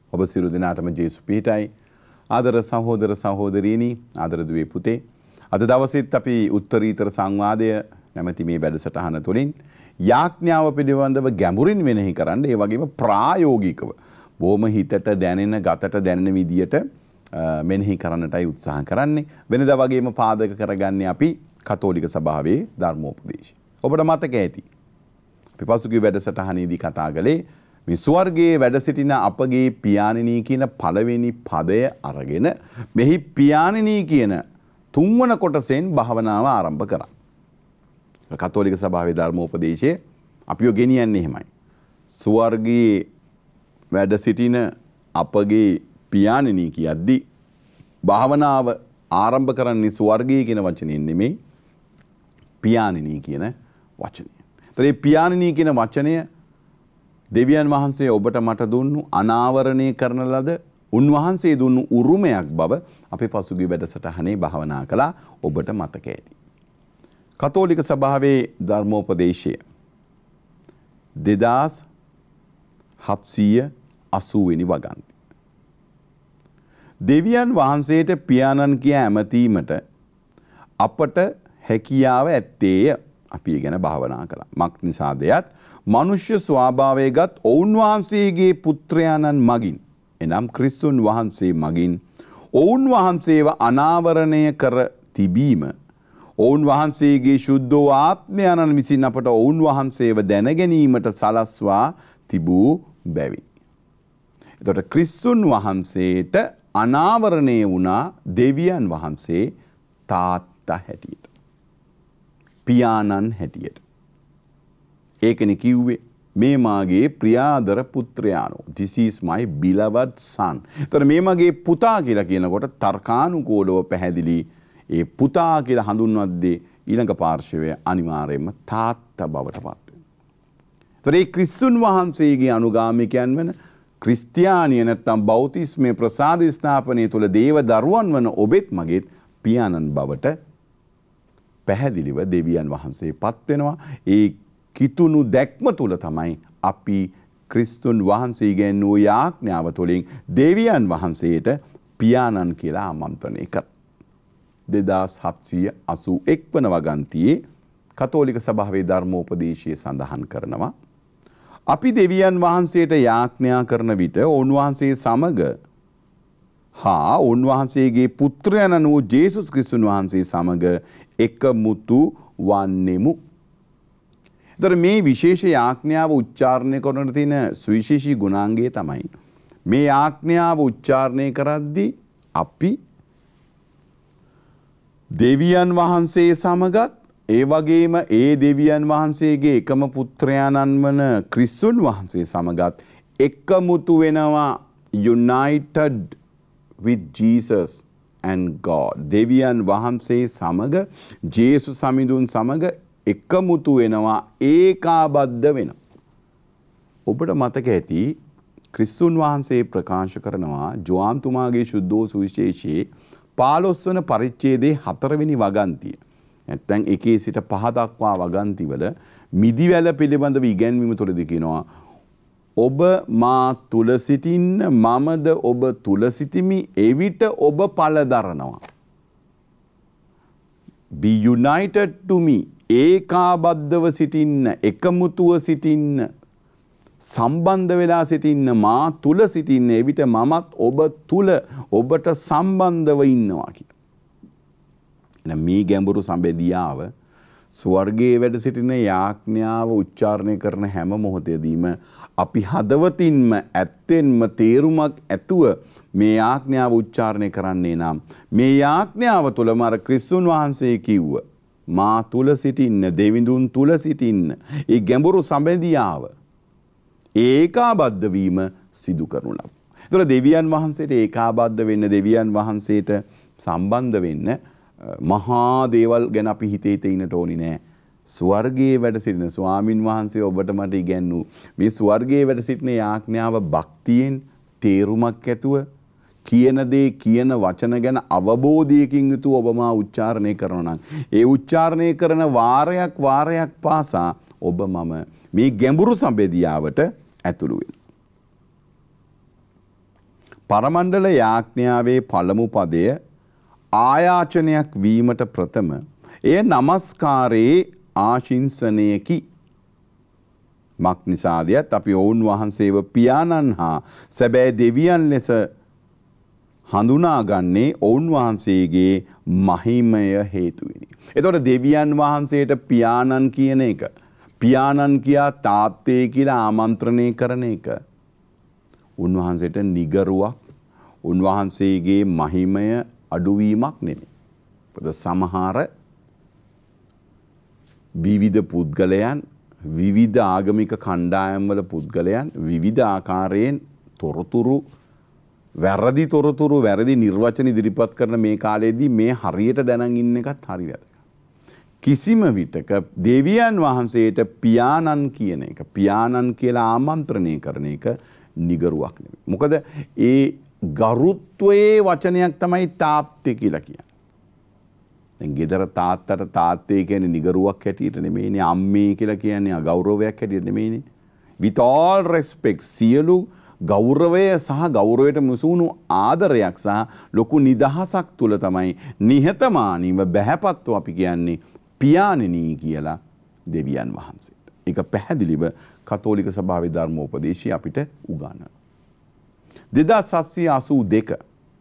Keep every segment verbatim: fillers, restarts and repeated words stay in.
ඔබ සියලු දෙනාටම ජේසු පිහිටයි. ආදර සහෝදර සහෝදරියනි, ආදර දුවේ පුතේ. අද දවසෙත් අපි උත්තරීතර සංවාදය නැමැති මේ වැඩසටහන තුළින් යාඥාව පිළිබඳව ගැඹුරින් මෙනෙහි කරන්න, ඒ වගේම ප්‍රායෝගිකව බොහොම හිතට දැනෙන, ගතට දැනෙන විදියට මෙනෙහි කරන්නටයි උත්සාහ කරන්නේ. වෙනදා වගේම පාදක කරගන්නේ අපි කතෝලික සභාවේ ධර්මෝපදේශය. ඔබට මතක ඇති. අපි පසුගිය වැඩසටහනේදී කතා කළේ මේ ස්වර්ගයේ වැඩ සිටින අපගේ පියාණෙනී කියන පළවෙනි පදය අරගෙන මෙහි පියාණෙනී කියන තුන්වන කොටසෙන් භාවනාව ආරම්භ කරා. කතෝලික සභාවේ ධර්මෝපදේශයේ අපිව ගෙනියන්නේ එහෙමයි. ස්වර්ගයේ වැඩ සිටින අපගේ පියාණෙනී කියද්දී භාවනාව ආරම්භ කරන්නේ ස්වර්ගයේ කියන වචනයෙන් නෙමෙයි, පියාණෙනී කියන වචනයෙන්. ඒතර මේ පියාණෙනී කියන වචනය දෙවියන් වහන්සේ ඔබට මට දුන්නු අනාවරණය කරන ලද උන්වහන්සේ දුන්නු උරුමයක් බව අපේ පසුගිය වැඩසටහනේ භාවනා කළා. ඔබට මතක ඇති. කතෝලික සභාවේ ධර්මෝපදේශය දෙදාස් හත්සිය අසූ වෙනි වගන්ති. දෙවියන් වහන්සේට පියාණන් කියා ඇමතීමට අපට හැකියාව ඇත්තේය. අපි ඒ ගැන භාවනා කළා. මක් නිසාදයත් මනුෂ්‍ය ස්වභාවයගත් ඔවුන් වහන්සේගේ පුත්‍රයාණන් මගින්, එනම් ක්‍රිස්තුන් වහන්සේ මගින් ඔවුන් වහන්සේව අනාවරණය කර තිබීම, ඔවුන් වහන්සේගේ ශුද්ධ ආත්මයන්න් විසින් අපට ඔවුන් වහන්සේව දැනගැනීමට සලස්වා තිබූ බැවි. එතකොට ක්‍රිස්තුන් වහන්සේට අනාවරණය වුණා දෙවියන් වහන්සේ තාත්තා හැටියට, පියාණන් හැටියට. ඒකනේ කිව්වේ මේ මාගේ ප්‍රියාදර පුත්‍රයාණෝ, this is my beloved son. එතකොට මේ මගේ පුතා කියලා කියනකොට තර්කානුකූලව පැහැදිලි ඒ පුතා කියලා හඳුන්වද්දී ඊළඟ පාර්ශවය අනිවාර්යයෙන්ම තාත්තා බවට පත් වෙනවා. එතකොට මේ ක්‍රිස්තුන් වහන්සේගේ අනුගාමිකයන් වෙන ක්‍රිස්තියානිය නැත්නම් බෞතිස්මේ ප්‍රසාද ස්ථාපනය තුළ දේව දරුවන් වන ඔබෙත් මගේත් පියාණන් බවට පැහැදිලිව දෙවියන් වහන්සේ පත් වෙනවා. ඒ කිතුණු දැක්ම තුළ තමයි අපි ක්‍රිස්තුන් වහන්සේගෙන් වූ යාඥාව තුළින් දෙවියන් වහන්සේට පියාණන් කියලා ආමන්ත්‍රණය කර. දෙදාස් හත්සිය අසූ එක් වන වගන්තියේ කතෝලික සභාවේ ධර්මෝපදේශය සඳහන් කරනවා, අපි දෙවියන් වහන්සේට යාඥා කරන විට උන්වහන්සේ සමග හා උන්වහන්සේගේ පුත්‍රයන් වූ ජේසුස් ක්‍රිස්තුන් වහන්සේ සමග එකමුතු වන්නෙමු. එතකොට මේ විශේෂ යාඥාව උච්චාරණය කරනට තියෙන සුවිශේෂී ගුණාංගය තමයි මේ යාඥාව උච්චාරණය කරද්දී අපි දෙවියන් වහන්සේ සමගත්, ඒ වගේම ඒ දෙවියන් වහන්සේගේ එකම පුත්‍රයාණන් වන ක්‍රිස්තුන් වහන්සේ සමගත් එකමුතු වෙනවා, united with Jesus and God. දෙවියන් වහන්සේ සමග ජේසුස් සමිඳුන් සමග එකමුතු වෙනවා, ඒකාබද්ධ වෙනවා. ඔබට මතක ඇති ක්‍රිස්තුන් වහන්සේ ප්‍රකාශ කරනවා ජෝහන්තුමාගේ ශුද්ධෝ සුවිශේෂයේ පහළොස් වන පරිච්ඡේදයේ හතරවෙනි වගන්තිය. නැත්නම් එකේ සිට පහ දක්වා වගන්තිවල මිදිවැල පිළිබඳව ඉගැන්වීම තුළදී කියනවා, ඔබ මා තුල සිටින්න, මමද ඔබ තුල සිටිමි, එවිට ඔබ ඵල දරනවා. Be united to me. ඒකාබද්ධව සිටින්න, එකමුතුව සිටින්න, සම්බන්ධ වෙලා සිටින්න, මා තුල සිටින්න, එවිට මමත් ඔබ තුල ඔබට සම්බන්ධව ඉන්නවා කියලා. එහෙනම් මේ ගැඹුරු සම්බෙදියාව ස්වර්ගයේ වැඩ සිටින යාඥාව උච්චාරණය කරන හැම මොහොතේදීම අපි හදවතින්ම ඇත්තෙන්ම තේරුමක් ඇතුව මේ යාඥාව උච්චාරණය කරන්නේ නම් මේ යාඥාව තුළම අර ක්‍රිස්තුන් වහන්සේ කිව්ව මා තුල සිටින්න, දෙවිඳුන් තුල සිටින්න, ඒ ගැඹුරු සම්බෙදියාව ඒකාබද්ධ වීම සිදු කරනු ලබනවා. ඒතර දෙවියන් වහන්සේට ඒකාබද්ධ වෙන්න, දෙවියන් වහන්සේට සම්බන්ධ වෙන්න මහා දේවල් ගැන අපි හිතේ තේින්නට ඕනි නෑ. ස්වර්ගයේ වැඩ සිටින ස්වාමින් වහන්සේ ඔබට මට ඉගැන්වූ මේ ස්වර්ගයේ වැඩ සිටින යාඥාව භක්තියෙන්, තේරුමක් ඇතුව කියන දේ කියන වචන ගැන අවබෝධයකින් යුතුව ඔබ මා උච්චාරණය කරනවා නම් ඒ උච්චාරණය කරන වාරයක් වාරයක් පාසා ඔබ මම මේ ගැඹුරු සම්බෙදියාවට ඇතුළු වෙනවා. පරමණ්ඩල යාඥාවේ පළමු පදය ආයාචනයක් වීමට ප්‍රථම එය නමස්කාරයේ ආශිංසනයකි. මක් නිසාදයත් අපි ඔවුන් වහන්සේව පියාණන් හා සැබෑ දෙවියන් ලෙස හඳුනාගන්නේ ඔවුන් වහන්සේගේ මහිමය හේතුවෙනි. එතකොට දෙවියන් වහන්සේට පියාණන් කියන එක, පියාණන් කියා තාත්තේ කියලා ආමන්ත්‍රණය කරන එක උන්වහන්සේට නිගරුවක්, උන්වහන්සේගේ මහිමය අඩුවීමක් නෙමෙයි. පොද සමහර විවිධ පුද්ගලයන්, විවිධ ආගමික කණ්ඩායම්වල පුද්ගලයන් විවිධ ආකාරයෙන් තොරතුරු, වැරදි තොරතුරු, වැරදි නිර්වචන ඉදිරිපත් කරන මේ කාලයේදී මේ හරියට දැනන් ඉන්න එකත් හරි වැදගත්. කිසිම විටක දෙවියන් වහන්සේට පියාණන් කියන එක, පියාණන් කියලා ආමන්ත්‍රණය කරන එක නිගරුවක් නෙමෙයි. මොකද ඒ ගරුත්වයේ වචනයක් තමයි තාත්තේ කියලා කියන්නේ. දැන් ගෙදර තාත්තට තාත්තේ කියන්නේ නිගරුවක් හැටියට නෙමෙයිනේ, අම්මේ කියලා කියන්නේ අගෞරවයක් හැටියට නෙමෙයිනේ. with all respect, සියලු ගෞරවය සහ ගෞරවයට මුසුණු ආදරයක් සහ ලොකු නිදහසක් තුල තමයි නිහතමානීව බැහැපත්ව අපි කියන්නේ පියාණෙනි කියලා දෙවියන් වහන්සේට. ඒක පැහැදිලිව කතෝලික සභාවේ ධර්මෝපදේශය අපිට උගන්වනවා. දෙදාස් හත්සිය අසූ දෙක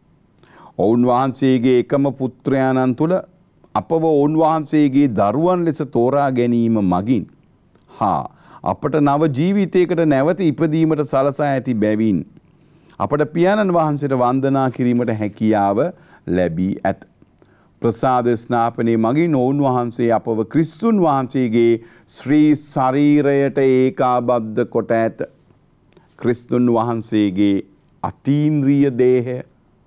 ඔවුන් වහන්සේගේ එකම පුත්‍රයාණන් තුල අපව ඔවුන් වහන්සේගේ දරුවන් ලෙස තෝරා ගැනීම මගින් හා අපට නව ජීවිතයකට නැවත ඉපදීමට සලසා ඇති බැවින් අපට පියාණන් වහන්සේට වන්දනා කිරීමට හැකියාව ලැබී ඇත. ප්‍රසාද ස්නාපනයේ මගින් ඔවුන් වහන්සේ අපව ක්‍රිස්තුන් වහන්සේගේ ශ්‍රී ශරීරයට ඒකාබද්ධ කොට ඇත. ක්‍රිස්තුන් වහන්සේගේ අතීන්ද්‍රිය දේහය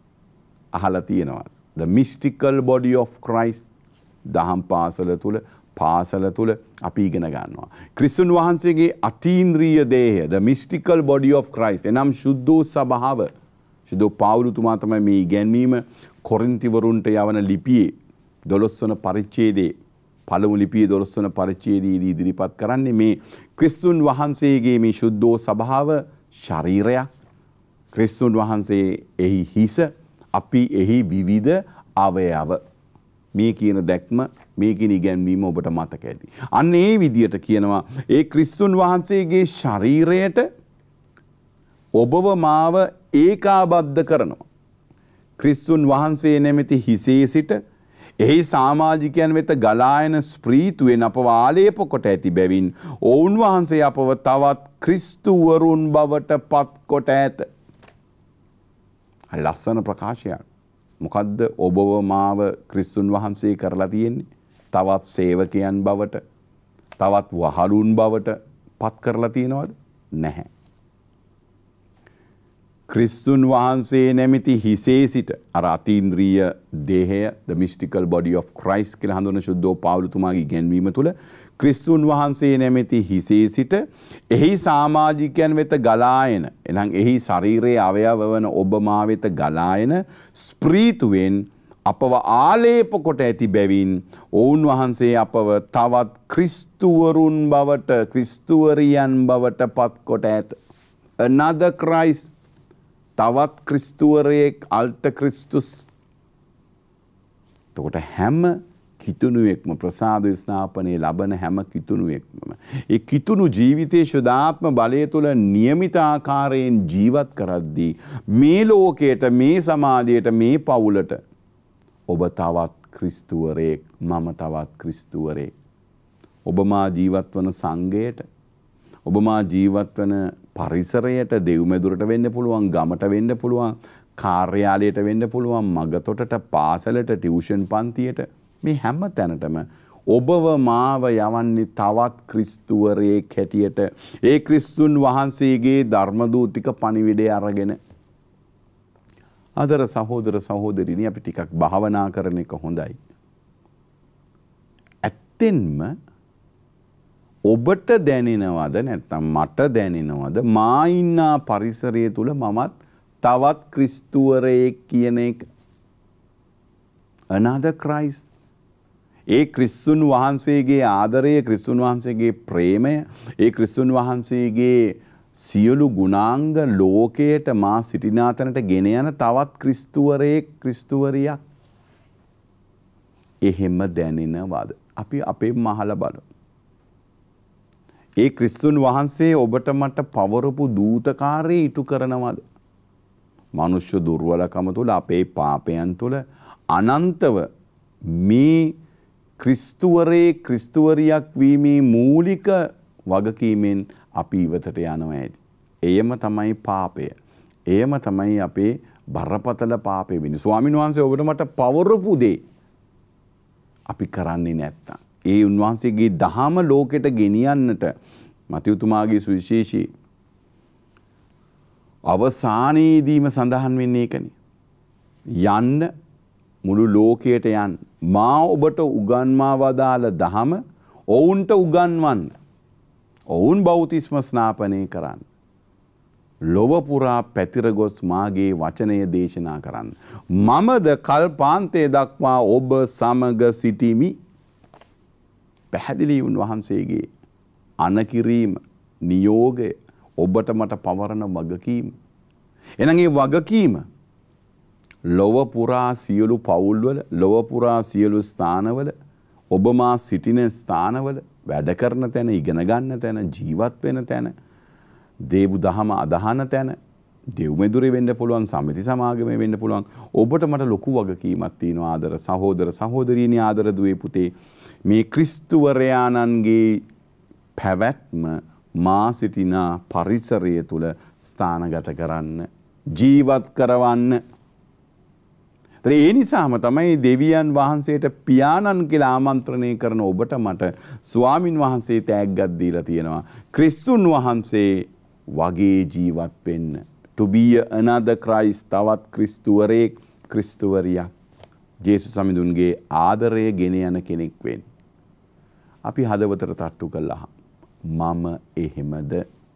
අහලා තියෙනවා. The mystical body of Christ. දහම් පාසල තුල, පාසල තුල අපි ඉගෙන ගන්නවා. ක්‍රිස්තුන් වහන්සේගේ අතීන්ද්‍රිය දේහය, the mystical body of Christ. එනම් සුද්ධෝ සභාව. සුද්ධෝ පාවුලුතුමා තමයි මේ ඉගැන්වීම කොරින්තිවරුන්ට යවන ලිපියේ දොළොස් වන පරිච්ඡේදයේ පළමු ලිපියේ දොළොස් වන පරිච්ඡේදයේදී ඉදිරිපත් කරන්නේ මේ ක්‍රිස්තුන් වහන්සේගේ මේ සුද්ධෝ සභාව ශරීරයක්. ක්‍රිස්තුන් වහන්සේ එහි හිස, අපි එහි විවිධ අවයව. මේ කියන දැක්ම, මේ කියන ඉගැන්වීම ඔබට මතක ඇති. අන්න ඒ විදියට කියනවා ඒ ක්‍රිස්තුන් වහන්සේගේ ශරීරයට ඔබව මාව ඒකාබද්ධ කරනවා. ක්‍රිස්තුන් වහන්සේ නැමැති හිසේ සිට එහි සමාජිකයන් වෙත ගලායන ස්ප්‍රීතුවෙන් අපව ආලේප කොට ඇති බැවින් ඔවුන් වහන්සේ අපව තවත් ක්‍රිස්තුවරුන් බවට පත් කොට ඇත. ලස්සන ප්‍රකාශයක්. මොකද්ද ඔබව මාව ක්‍රිස්තුන් වහන්සේ කරලා තියෙන්නේ? තවත් සේවකයන් බවට, තවත් වහලුන් බවට පත් කරලා තියෙනවද? නැහැ. ක්‍රිස්තුන් වහන්සේ නැමැති හිසේ සිට අර අතීන්ද්‍රිය දේහය, the mystical body of Christ කියලා හඳුන්වන සුද්ධෝ පාවුලුතුමාගේ ඉගැන්වීම තුළ ක්‍රිස්තුන් වහන්සේ නැමැති හිසේ සිට එහි සමාජිකයන් වෙත ගලායන, එනම් එහි ශරීරයේ අවයව වන ඔබ මා වෙත ගලායන ස්ප්‍රීතුවෙන් අපව ආලේප කොට ඇති බැවින් ඔවුන් වහන්සේ අපව තවත් ක්‍රිස්තුවරුන් බවට, ක්‍රිස්තුවරියන් බවට පත් කොට ඇත. Another Christ, තවත් ක්‍රිස්තුවරයෙක්, අල්ට ක්‍රිස්තුස්. එතකොට හැම කිතුණුවෙක්ම, ප්‍රසාද ස්නාපනයේ ලබන හැම කිතුණුවෙක්ම ඒ කිතුණු ජීවිතයේ ශුද්ධාත්ම බලය තුළ නියමිත ආකාරයෙන් ජීවත් කරද්දී මේ ලෝකයට, මේ සමාජයට, මේ පවුලට ඔබ තවත් ක්‍රිස්තුවරයෙක්, මම තවත් ක්‍රිස්තුවරයෙක්. ඔබ මා ජීවත් වන සංඝයට, ඔබ මා ජීවත් වන පරිසරයට, දෙව්මැදුරට වෙන්න පුළුවන්, ගමට වෙන්න පුළුවන්, කාර්යාලයට වෙන්න පුළුවන්, මගතොටට, පාසලට, ටියුෂන් පන්තියට, මේ හැම තැනටම ඔබව මාව යවන්නේ තවත් ක්‍රිස්තුවරයෙක් හැටියට. ඒ ක්‍රිස්තුන් වහන්සේගේ ධර්මදූතික පණිවිඩය අරගෙන. ආදර සහෝදර සහෝදරිනි, අපි ටිකක් භාවනා කරන එක හොඳයි. ඇත්තෙන්ම ඔබට දැනෙනවද නැත්නම් මට දැනෙනවද මා ඉන්නා පරිසරය තුල මමත් තවත් ක්‍රිස්තුවරයෙක් කියන එක? Another Christ. ඒ ක්‍රිස්තුන් වහන්සේගේ ආදරය, ක්‍රිස්තුන් වහන්සේගේ ප්‍රේමය, ඒ ක්‍රිස්තුන් වහන්සේගේ සියලු ගුණාංග ලෝකයට මා සිටිනා තැනට ගෙන යන තවත් ක්‍රිස්තුවරයෙක් ක්‍රිස්තුවරියක් එහෙම දැනෙනවද? අපි අපේම අහලා බලමු. ඒ ක්‍රිස්තුන් වහන්සේ ඔබට මට පවරපු දූතකාරයේ ඉටු කරනවද? මනුෂ්‍ය දුර්වලකම තුළ අපේ පාපයන් තුළ අනන්තව මේ ක්‍රිස්තුවරේ ක්‍රිස්තුවරියක් වීමේ මූලික වගකීමෙන් අපි ඉවතට යනවා ඇති. එයම තමයි පාපය. එයම තමයි අපේ බරපතල පාපය වෙන්නේ. ස්වාමීන් වහන්සේ ඔබට මට පවරපු දේ අපි කරන්නේ නැත්තම්, ඒ උන්වහන්සේගේ දහම ලෝකෙට ගෙනියන්නට මතයුතුමාගේ සුවිශේෂී අවසානයේදීම සඳහන් වෙන්නේ ඒකනේ. යන්න මුළු ලෝකයට යන්න. මා ඔබට උගන්වා වදාළ දහම ඔවුන්ට උගන්වන්න. ඔවුන් බෞතිස්ම ස්නාපනය කරන්න. ලොව පුරා පැතිර ගොස් මාගේ වචනය දේශනා කරන්න. මමද කල්පාන්තය දක්වා ඔබ සමග සිටිමි. පැහැදිලි උන්වහන්සේගේ අනකිරීම, නියෝගය, ඔබට මට පවරන වගකීම. එහෙනම් ඒ වගකීම ලොව පුරා සියලු පවුල්වල, ලොව පුරා සියලු ස්ථානවල, ඔබ මා සිටින ස්ථානවල, වැඩ කරන තැන, ඉගෙන ගන්න තැන, ජීවත් වෙන තැන, දේව දහම අදහන තැන, දෙව් මෙදුරේ වෙන්න පුළුවන්, සමිති සමාගමේ වෙන්න පුළුවන්. ඔබට මට ලොකු වගකීමක් තියෙනවා ආදර සහෝදර සහෝදරියනි, ආදර දුවේ පුතේ. මේ ක්‍රිස්තුවරයාණන්ගේ පැවැත්ම මා සිටින පරිසරය තුල ස්ථානගත කරන්න, ජීවත් කරවන්න. ඒ නිසාම තමයි දෙවියන් වහන්සේට පියාණන් කියලා ආමන්ත්‍රණය කරන ඔබට මට ස්වාමින් වහන්සේ තෑග්ගක් දීලා තියෙනවා. ක්‍රිස්තුන් වහන්සේ වගේ ජීවත් වෙන්න. to be another Christ, තවත් ක්‍රිස්තුවරයෙක්, ක්‍රිස්තුවරියක්. ජේසුස් සමිඳුන්ගේ ආදරය ගෙන යන කෙනෙක් වෙන්න. අපි හදවතට තට්ටු කළා. මම එහෙමද?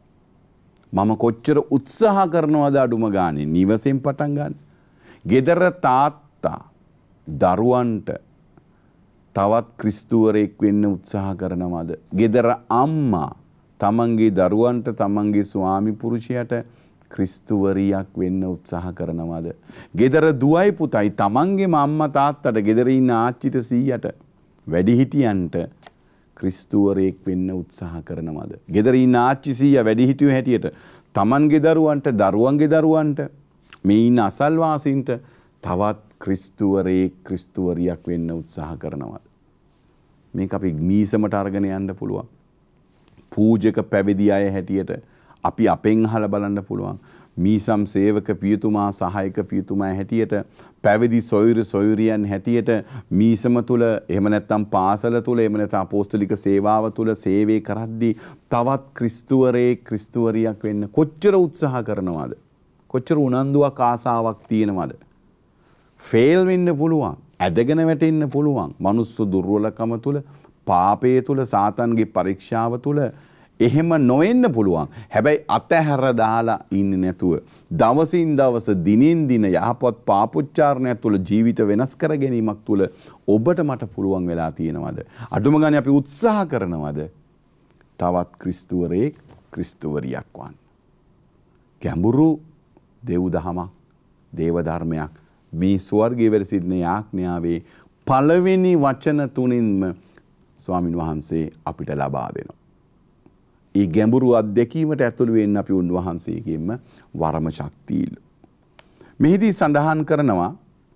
මම කොච්චර උත්සාහ කරනවද අඩුම ගානේ නිවසෙන් පටන් ගන්න. ගෙදර තාත්තා දරුවන්ට තවත් ක්‍රිස්තුවරයෙක් වෙන්න උත්සාහ කරනවද? ගෙදර අම්මා තමන්ගේ දරුවන්ට තමන්ගේ ස්වාමි පුරුෂයාට ක්‍රිස්තුවරියක් වෙන්න උත්සාහ කරනවද? ගෙදර දුවයි පුතයි තමන්ගේ අම්මා තාත්තට, ගෙදර ඉන්න ආච්චිට සීයට, වැඩිහිටියන්ට ක්‍රිස්තුවරයෙක් වෙන්න උත්සාහ කරනවද? ගෙදර ඉන්න ආච්චි සීයා වැඩිහිටියෝ හැටියට තමන්ගේ දරුවන්ට, දරුවන්ගේ දරුවන්ට, මේ ඉන්න අසල්වාසීන්ට තවත් ක්‍රිස්තුවරයෙක්, ක්‍රිස්තුවරියක් වෙන්න උත්සාහ කරනවද? මේක අපි මීසමට අරගෙන යන්න පුළුවන්. පූජක පැවිදි අය හැටියට අපි අපෙන් අහලා බලන්න පුළුවන්. මීසම් සේවක පියතුමා, සහායක පියතුමා හැටියට, පැවිදි සොයුරු සොයුරියන් හැටියට මීසම තුල, එහෙම නැත්නම් පාසල තුල, එහෙම නැත්නම් අපෝස්තලික සේවාව තුල සේවය කරද්දී තවත් ක්‍රිස්තුවරයෙක්, ක්‍රිස්තුවරියක් වෙන්න කොච්චර උත්සාහ කරනවද? කොච්චර උනන්දුවක්, ආසාවක් තියෙනවද? ෆේල් වෙන්න පුළුවන්, ඇදගෙන වැටෙන්න පුළුවන්. මනුස්ස දුර්වලකම තුල, පාපයේ තුල, සාතන්ගේ පරීක්ෂාව තුල එහෙම නොවෙන්න පුළුවන්. හැබැයි අතහැර දාලා ඉන්නේ නැතුව දවසින් දවස, දිනින් දින යහපත් පාපොච්චාරණයක් තුල, ජීවිත වෙනස් කර ගැනීමක් තුල ඔබට මට පුළුවන් වෙලා තියෙනවද? අඩුම ගානේ අපි උත්සාහ කරනවද තවත් ක්‍රිස්තුවරයෙක්, ක්‍රිස්තුවරියක් වන්න? ගැඹුරු දේව දහමක්, දේව ධර්මයක් මේ ස්වර්ගයේ වැඩ සිටින යාඥාවේ පළවෙනි වචන තුනින්ම ස්වාමින් වහන්සේ අපිට ලබා දෙනවා. ඒ ගැඹුරු අත්දැකීමට ඇතුළු වෙන්න අපි උන්වහන්සේගෙන්ම වරම ශක්තිය. මෙහිදී සඳහන් කරනවා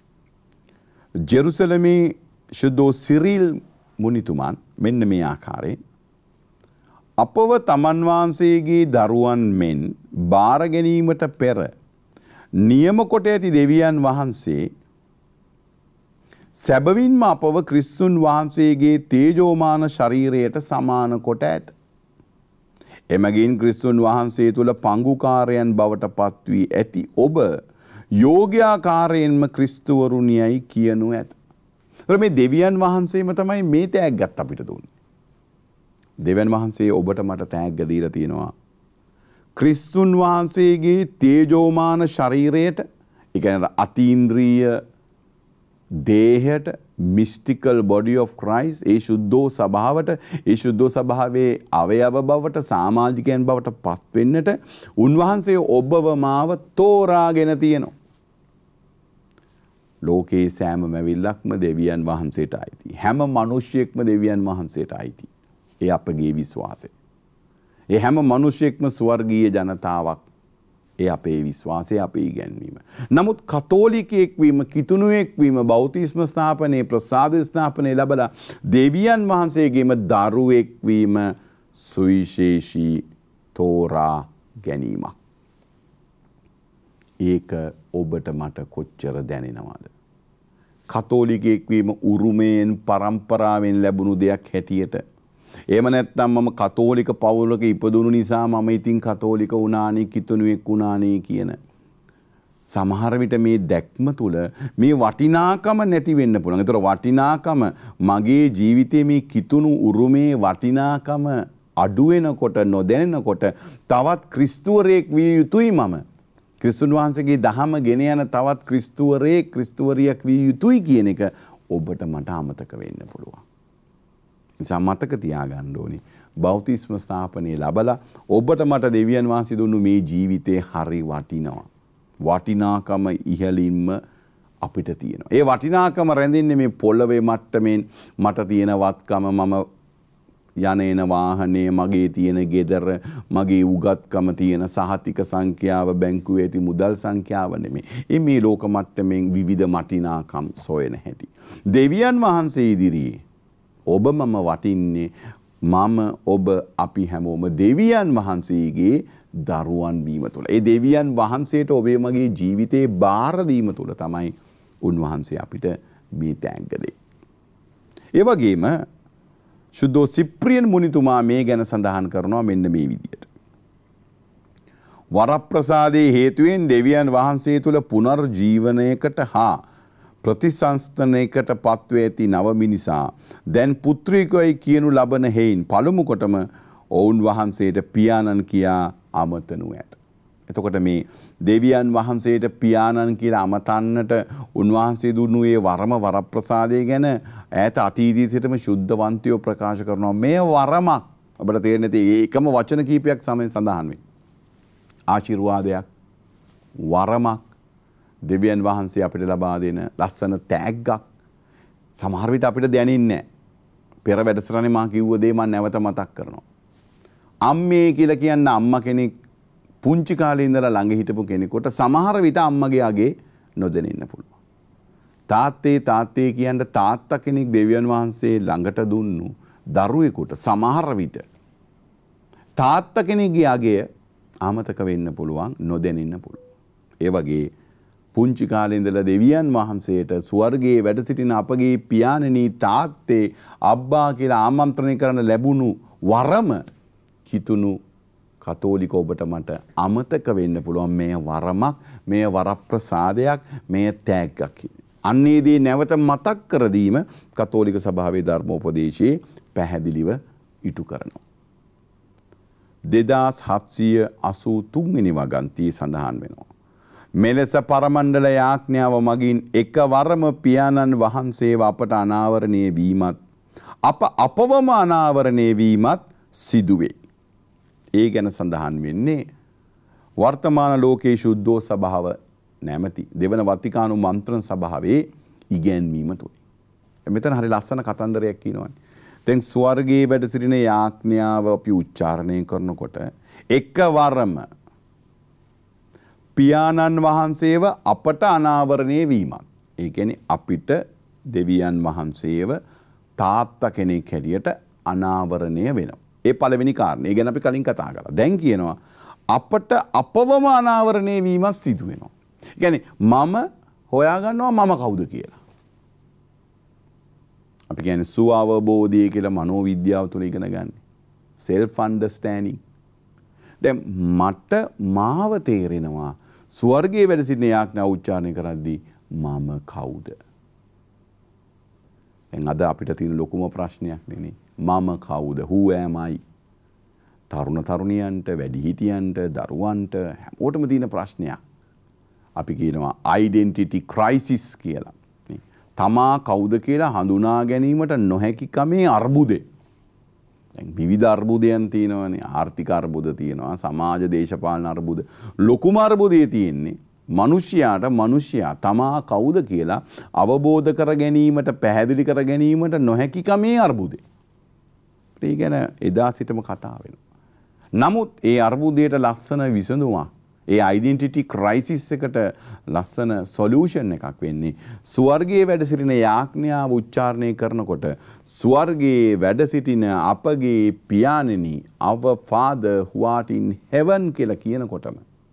ජෙරුසලමේ ශුද්ධෝ සිරිල් මුනිතුමන් මෙන්න මේ ආකාරයෙන් අපව තමන් වහන්සේගේ දරුවන් මෙන් බාර ගැනීමට පෙර නියම කොට ඇති දෙවියන් වහන්සේ සැබවින්ම අපව ක්‍රිස්තුන් වහන්සේගේ තේජෝමාන ශරීරයට සමාන කොට ඇත. එමගින් ක්‍රිස්තුන් වහන්සේ තුළ පංගුකාරයන් බවට පත්වී ඇති ඔබ යෝග්‍යාකාරයෙන්ම ක්‍රිස්තුවරුනියයි කියනු ඇත. මේ දෙවියන් වහන්සේම තමයි මේ තෑග්ගත් අපිට දුන්නේ. දෙවියන් වහන්සේ ඔබට මට තෑග්ග දීලා තියෙනවා. ක්‍රිස්තුන් වහන්සේගේ තේජෝමාන ශරීරයට, ඒ කියන්නේ අතීන්ද්‍රිය දේහයට mystical body of Christ ඒ සුද්ධෝ සභාවට ඒ සුද්ධෝ සභාවේ අවයව බවට සමාජිකයන් බවට පත් වෙන්නට උන්වහන්සේ ඔබව මාව තෝරාගෙන තියෙනවා. ලෝකේ සෑම මැවිල්ලක්ම දෙවියන් වහන්සේට අයිති. හැම මිනිසියෙක්ම දෙවියන් වහන්සේට අයිති. ඒ අපගේ විශ්වාසය. ඒ හැම මිනිසියෙක්ම ස්වර්ගීය ජනතාවක්. ඒ අපේ විශ්වාසය, අපේ ඉගැන්වීම. නමුත් කතෝලිකයෙක් වීම, කිතුණුවෙක් වීම, බෞතිස්ම ස්ථාපනයේ ප්‍රසාද ස්ථාපනයේ ලැබලා දෙවියන් වහන්සේගේම දරුවෙක් වීම සුවිශේෂී තෝරා ගැනීමක්. ඒක ඔබට මට කොච්චර දැනෙනවද? කතෝලිකයෙක් වීම උරුමයෙන් පරම්පරාවෙන් ලැබුණු දෙයක් හැටියට. එහෙම නැත්නම් මම කතෝලික පවුලක ඉපදුණු නිසා මම ඉතින් කතෝලික වුණානේ, කිතුණුවෙක් වුණානේ කියන සමහර විට මේ දැක්ම තුල මේ වටිනාකම නැති වෙන්න පුළුවන්. ඒතර වටිනාකම මගේ ජීවිතයේ මේ කිතුණු උරුමේ වටිනාකම අඩු වෙනකොට, නොදැනෙනකොට තවත් ක්‍රිස්තුවරයෙක් විය යුතුයි මම. ක්‍රිස්තුන් වහන්සේගේ දහම ගෙන යන තවත් ක්‍රිස්තුවරයෙක්, ක්‍රිස්තුවරියක් විය යුතුයි කියන එක ඔබට මට අමතක වෙන්න පුළුවන්. නිසා මතක තියාගන්න ඕනේ බෞතිස්ම ස්ථාපනයේ ලැබලා ඔබට මට දෙවියන් වහන්සේ දුන්නු මේ ජීවිතේ හරි වටිනවා. වටිනාකම ඉහළින්ම අපිට තියෙනවා. ඒ වටිනාකම රැඳෙන්නේ මේ පොළවේ මට්ටමින් මට තියෙන වත්කම, මම යන එන වාහනේ, මගේ තියෙන ගෙදර, මගේ උගත්කම තියෙන සහතික සංඛ්‍යාව, බැංකුවේ ඇති මුදල් සංඛ්‍යාව නෙමෙයි. ඒ මේ ලෝක මට්ටමින් විවිධ වටිනාකම් සොයන හැටි. දෙවියන් වහන්සේ ඉදිරියේ ඔබ මම වටින්නේ මම ඔබ අපි හැමෝම දෙවියන් වහන්සේගේ දරුවන් වීම තුළ. ඒ දෙවියන් වහන්සේට ඔබේ මගේ ජීවිතේ බාර දීම තුළ තමයි උන්වහන්සේ අපිට මේ තෑග්ග දෙන්නේ. ඒ වගේම සුද්ධෝ සිප්‍රියන් මුනිතුමා මේ ගැන සඳහන් කරනවා මෙන්න මේ විදියට. වරප්‍රසාදයේ හේතුවෙන් දෙවියන් වහන්සේ තුළ පුනර්ජීවනයකට හා ප්‍රතිසංස්ථනයකට පත්ව ඇති නව මිනිසා දැන් පුත්‍රිකයයි කියනු ලබන හේයින් පළමු කොටම ඔවුන් වහන්සේට පියාණන් කියා අමතනු ඇත. එතකොට මේ දෙවියන් වහන්සේට පියාණන් කියලා අමතන්නට උන්වහන්සේ දුන්නු ඒ වරම වරප්‍රසාදය ගැන ඈත අතීතයේ සිටම ශුද්ධවන්තයෝ ප්‍රකාශ කරනවා. මේ වරමක් ඔබට තේරෙන්නේ නැති ඒකම වචන කීපයක් සමෙන් සඳහන් වෙයි. ආශිර්වාදයක්, වරමක්, දෙවියන් වහන්සේ අපිට ලබා දෙන ලස්සන තෑග්ගක්. සමහර විට අපිට දැනෙන්නේ නැහැ. පෙර වැඩසටහනේ මා කිව්ව දේ මම නැවත මතක් කරනවා. අම්මේ කියලා කියන්න අම්මා කෙනෙක් පුංචි කාලේ ඉඳලා ළඟ හිටපු කෙනෙකුට සමහර විට අම්මගේ අගේ නොදැනෙන්න පුළුවන්. තාත්තේ තාත්තේ කියන්න තාත්තා කෙනෙක් දෙවියන් වහන්සේ ළඟට දුන්නු දරුවෙකුට සමහර විට තාත්තා කෙනෙක්ගේ අගය අමතක වෙන්න පුළුවන්, නොදැනෙන්න පුළුවන්. ඒ වගේ පුංචි කාලේ ඉඳලා දෙවියන් වහන්සේට ස්වර්ගයේ වැඩ සිටින අපගේ පියාණනි, තාත්තේ, අබ්බා කියලා ආමන්ත්‍රණය කරන ලැබුණු වරම කිතුණු කතෝලික ඔබට මට අමතක වෙන්න පුළුවන්. මේ වරමක්, මේ වරප්‍රසාදයක්, මේ තෑග්ගක්. අන්නේ දී නැවත මතක් කර දීම කතෝලික සභාවේ ධර්මෝපදේශයේ පැහැදිලිව ඉටු කරනවා. දෙදාස් හත්සිය අසූ තුන් වෙනි වගන්තියේ සඳහන් වෙනවා. මෙලෙස පරමණ්ඩල යාඥාව මගින් එකවරම පියාණන් වහන්සේව අපට අනාවරණය වීමත් අප අපවම අනාවරණය වීමත් සිදුවේ. ඒ ගැන සඳහන් වෙන්නේ වර්තමාන ලෝකයේ සුද්ධෝ සභාව නැමැති දෙවන වතිකානු මන්ත්‍රණ සභාවේ ඉගැන්වීම තුලින්. මෙතන හරි ලස්සන කතන්දරයක් කියනවානේ. දැන් ස්වර්ගයේ වැඩ සිටින යාඥාව අපි උච්චාරණය කරනකොට එකවරම පියාණන් වහන්සේව අපට අනාවරණය වීමත්. ඒ කියන්නේ අපිට දෙවියන් වහන්සේව තාත්තා කෙනෙක් හැටියට අනාවරණය වෙනවා. ඒ පළවෙනි කාරණේ. ඒ ගැන අපි කලින් කතා කරා. දැන් කියනවා අපට අපවම අනාවරණය වීමත් සිදු වෙනවා. ඒ කියන්නේ මම හොයාගන්නවා මම කවුද කියලා. අපි කියන්නේ සුව අවබෝධය කියලා මනෝවිද්‍යාව තුළ ඉගෙන ගන්න. self understanding. දැන් මට මාව තේරෙනවා ස්වර්ගයේ වැඩ සිටින යාඥාව උච්චාරණය කරද්දී මම කවුද? දැන් අද අපිට තියෙන ලොකුම ප්‍රශ්නයක් නෙනේ. මම කවුද? Who am I? තරුණ තරුණියන්ට, වැඩිහිටියන්ට, දරුවන්ට හැමෝටම තියෙන ප්‍රශ්නයක්. අපි කියනවා identity crisis කියලා. තමා කවුද කියලා හඳුනා ගැනීමට නොහැකි කමේ අර්බුදේ. දැන් විවිධ අර්බුදයන් තියෙනවානේ. ආර්ථික අර්බුද තියෙනවා, සමාජ දේශපාලන අර්බුද. ලොකුම අර්බුදේ තියෙන්නේ මිනිසයාට මිනිසයා තමා කවුද කියලා අවබෝධ කර ගැනීමට, පැහැදිලි කර ගැනීමට නොහැකි කමේ අර්බුදේ. ඒ ගැන එදා සිටම කතා වෙනවා. නමුත් ඒ අර්බුදයට ලස්සන විසඳුමක්, ඒ ඩෙන්ටිටි ක්‍රයිසිස් එකට ලස්සන සොලියුෂන් එකක් වෙන්නේ ස්වර්ගයේ වැඩ සිටින යාඥාව උච්චාරණය කරනකොට ස්වර්ගයේ වැඩ සිටින අපගේ පියාණෙනි, our father who art in heaven කියලා කියනකොටම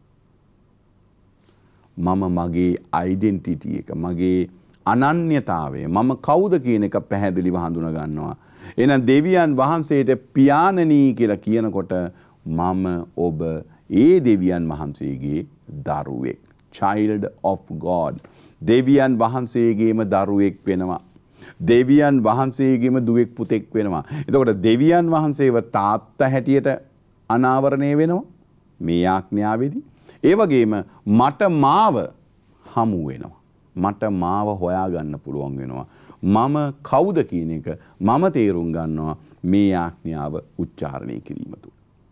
මම මගේ ඩෙන්ටිටි එක, මගේ අනන්‍යතාවය, මම කවුද කියන එක පැහැදිලිව හඳුනා ගන්නවා. එහෙනම් දෙවියන් වහන්සේට පියාණෙනි කියලා කියනකොට මම ඔබ ඒ දෙවියන් වහන්සේගේ දරුවෙක්, child of God. දෙවියන් වහන්සේගේම දරුවෙක් වෙනවා. දෙවියන් වහන්සේගේම දුවෙක් පුතෙක් වෙනවා. එතකොට දෙවියන් වහන්සේව තාත්තා හැටියට අනාවරණය වෙනවා මේ යාඥාවේදී. ඒ වගේම මට මාව හමු වෙනවා. මට මාව හොයාගන්න පුළුවන් වෙනවා. මම කවුද කියන එක මම තේරුම් ගන්නවා මේ යාඥාව උච්චාරණය කිරීම තුළ.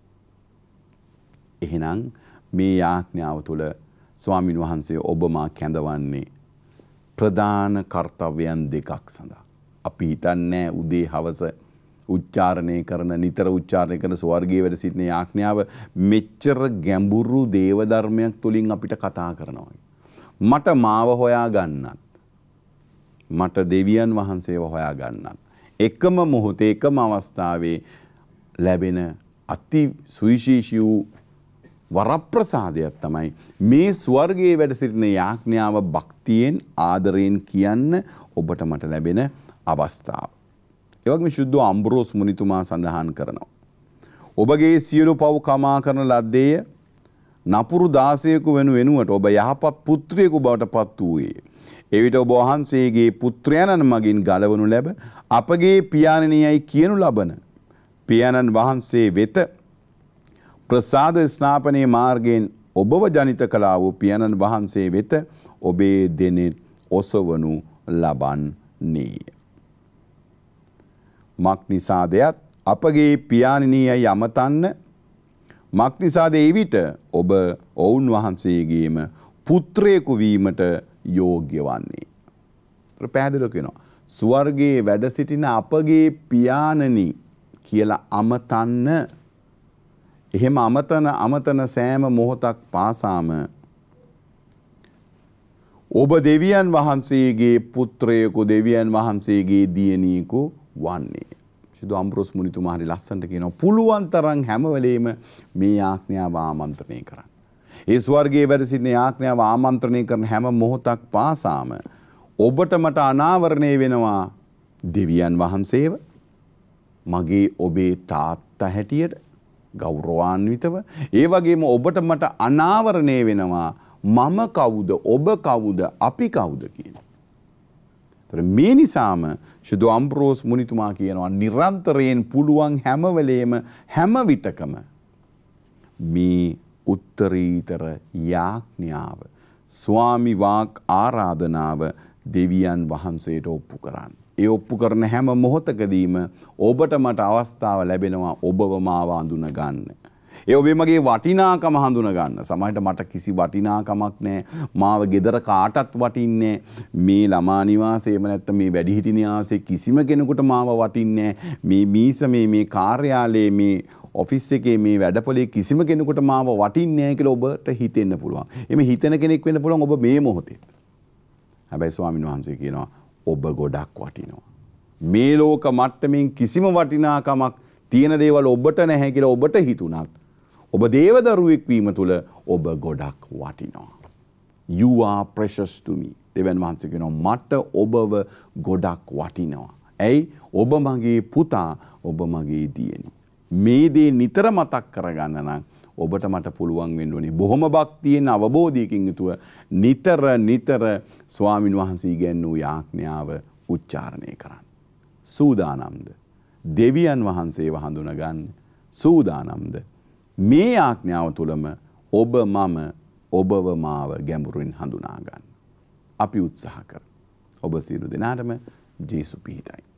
එහෙනම් මේ යාඥාව තුළ ස්වාමින් වහන්සේ ඔබ මා කැඳවන්නේ ප්‍රධාන කර්තව්‍යයන් දෙකක් සඳහා. අපි හිතන්නේ උදේ හවස උච්චාරණය කරන, නිතර උච්චාරණය කරන ස්වර්ගයේ වැඩ සිටින යාඥාව මෙච්චර ගැඹුරු දේව ධර්මයක් තුලින් අපිට කතා කරනවා. මට මාව හොයා ගන්නත්, මට දෙවියන් වහන්සේව හොයා ගන්නත් එකම මොහොතේ, එකම අවස්ථාවේ ලැබෙන අති සුවිශේෂී වූ වරප්‍රසාදයක් තමයි මේ ස්වර්ගයේ වැඩ සිටින යාඥාව භක්තියෙන්, ආදරයෙන් කියන්න ඔබට මට ලැබෙන අවස්ථාව. ඒ වගේම සුද්ධ අම්බ්‍රෝස් මුනිතුමා සඳහන් කරනවා, ඔබගේ සියලු පව් කමා කරන ලද්දේය, නපුරු දාසයෙකු වෙනු වෙනුවට ඔබ යහපත් පුත්‍රයෙකු බවට පත් වූයේ. එවිට ඔබ වහන්සේගේ පුත්‍රයන්න් මගින් ගලවනු ලැබ අපගේ පියාණෙනියයි කියනු ලබන පියාණන් වහන්සේ වෙත ප්‍රසාද ස්නාපනයේ මාර්ගයෙන් ඔබව ජනිත කළා වූ පියාණන් වහන්සේ වෙත ඔබේ දෙනෙත් ඔසවනු ලබන්නේය. මක්නිසාදයත් අපගේ පියාණෙනියයි යමතන්න, මක්නිසාද එවිට ඔබ ඔවුන් වහන්සේගේම පුත්‍රයෙකු වීමට යෝග්‍ය වන්නේ. පැහැදිලිව කියනවා ස්වර්ගයේ වැඩ සිටින අපගේ පියාණනි කියලා අමතන්න. එහෙම අමතන අමතන සෑම මොහොතක් පාසාම ඔබ දෙවියන් වහන්සේගේ පුත්‍රයෙකු, දෙවියන් වහන්සේගේ දියණියෙකු වන්නේ. සුදු අම්බ්‍රෝස් මුනිතුමා හරි ලස්සනට කියනවා පුළුවන් තරම් හැම වෙලේම මේ ආඥාව ආමන්ත්‍රණය කරන්න. ඒ ස්වර්ගයේ වැඩ සිටින යාඥාව ආමන්ත්‍රණය කරන හැම මොහොතක් පාසාම ඔබට මට අනාවරණය වෙනවා දෙවියන් වහන්සේව මගේ ඔබේ තාත්තා හැටියට ගෞරවාන්විතව. ඒ වගේම ඔබට මට අනාවරණය වෙනවා මම කවුද, ඔබ කවුද, අපි කවුද කියන. මේ නිසාම සුදු අම්බ්‍රෝස් මුනිතුමා කියනවා නිරන්තරයෙන් පුළුවන් හැම වෙලේම හැම විටකම මේ උත්තරීතර යාඥාව, ස්වාමි වාක් ආරාධනාව දෙවියන් වහන්සේට ඔප්පු කරන්න. ඒ ඔප්පු කරන හැම මොහොතකදීම ඔබට මට අවස්ථාව ලැබෙනවා ඔබව මාව හඳුන ගන්න. ඒ ඔබේ මගේ වටිනාකම හඳුන ගන්න. සමහරට මට කිසි වටිනාකමක් නැහැ. මාව ගෙදර කාටත් වටින්නේ මේ ළමා නිවාසයේම නැත්නම් මේ වැඩිහිටි නිවාසයේ කිසිම කෙනෙකුට මාව වටින්නේ මේ මීස මේ මේ කාර්යාලයේ මේ ඔෆිස් එකේ මේ වැඩපොලේ කිසිම කෙනෙකුට මාව වටින්නේ නැහැ කියලා ඔබට හිතෙන්න පුළුවන්. එimhe හිතෙන කෙනෙක් වෙන්න පුළුවන් ඔබ මේ මොහොතේ. හැබැයි ස්වාමීන් වහන්සේ කියනවා ඔබ ගොඩක් වටිනවා. මේ ලෝක මට්ටමින් කිසිම වටිනාකමක් තියෙන දේවල් ඔබට නැහැ කියලා ඔබට හිතුණත් ඔබ දේවදරුවෙක් වීම තුළ ඔබ ගොඩක් වටිනවා. You are precious to me. දෙවියන් වහන්සේ කියනවා මට ඔබව ගොඩක් වටිනවා. ඇයි? ඔබ මගේ පුතා, ඔබ මගේ දියණිය. මේ දේ නිතර මතක් කරගන්න නම් ඔබට මට පුළුවන් වෙන්න ඕනේ බොහොම භක්තියෙන්, අවබෝධයකින් යුතුව නිතර නිතර ස්වාමින් වහන්සේ ඉගැන්වූ යාඥාව උච්චාරණය කරන්න. සූදානම්ද? දෙවියන් වහන්සේව හඳුනා ගන්න සූදානම්ද? මේ යාඥාව තුළම ඔබ මම ඔබව මාව ගැඹුරින් හඳුනා ගන්න. අපි උත්සාහ කරමු. ඔබ සියලු දෙනාටම ජේසු පිහිටයි.